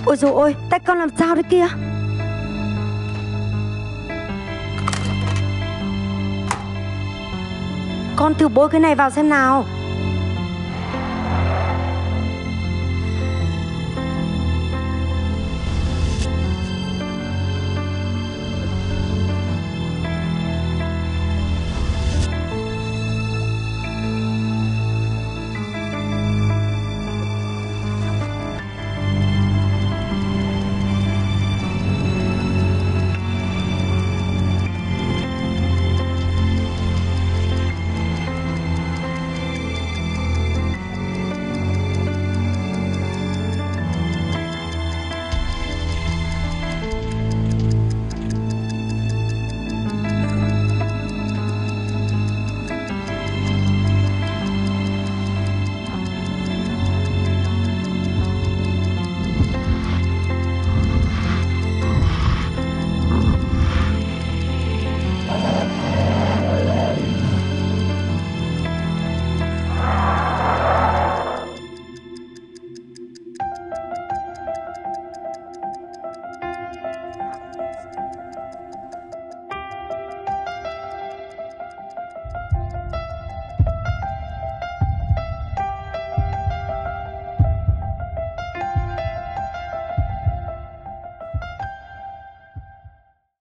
Ôi dồi ôi, tay con làm sao đấy kia? Con thử bôi cái này vào xem nào.